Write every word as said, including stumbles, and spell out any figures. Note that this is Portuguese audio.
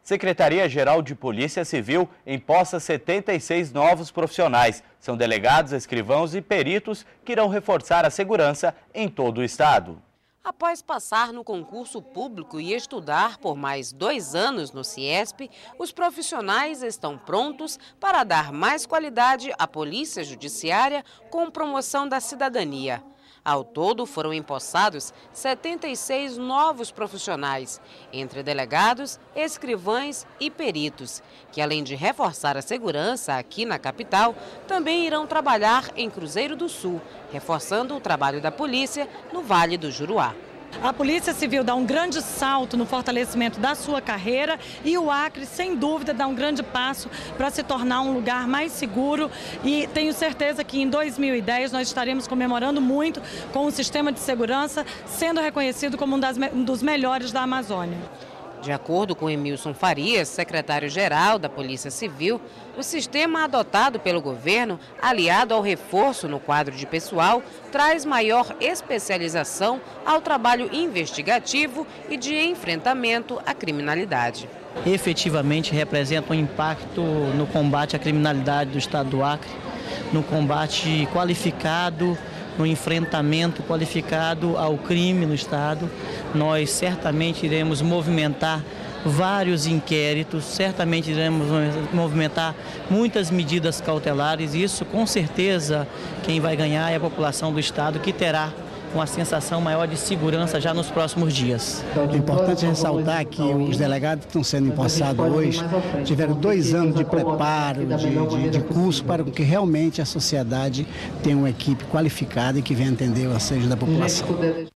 Secretaria-Geral de Polícia Civil empossa setenta e seis novos profissionais. São delegados, escrivãos e peritos que irão reforçar a segurança em todo o estado. Após passar no concurso público e estudar por mais dois anos no CIESP, os profissionais estão prontos para dar mais qualidade à Polícia Judiciária com promoção da cidadania. Ao todo, foram empossados setenta e seis novos profissionais, entre delegados, escrivães e peritos, que além de reforçar a segurança aqui na capital, também irão trabalhar em Cruzeiro do Sul, reforçando o trabalho da polícia no Vale do Juruá. A Polícia Civil dá um grande salto no fortalecimento da sua carreira e o Acre, sem dúvida, dá um grande passo para se tornar um lugar mais seguro, e tenho certeza que em dois mil e dez nós estaremos comemorando muito com o sistema de segurança sendo reconhecido como um, das, um dos melhores da Amazônia. De acordo com Emilson Farias, secretário-geral da Polícia Civil, o sistema adotado pelo governo, aliado ao reforço no quadro de pessoal, traz maior especialização ao trabalho investigativo e de enfrentamento à criminalidade. Efetivamente representa um impacto no combate à criminalidade do estado do Acre, no combate qualificado, no enfrentamento qualificado ao crime no estado. Nós certamente iremos movimentar vários inquéritos, certamente iremos movimentar muitas medidas cautelares, e isso com certeza quem vai ganhar é a população do estado, que terá uma sensação maior de segurança já nos próximos dias. É importante ressaltar que os delegados que estão sendo empossados hoje tiveram dois anos de preparo, de, de, de curso, para que realmente a sociedade tenha uma equipe qualificada e que venha atender o assejo da população.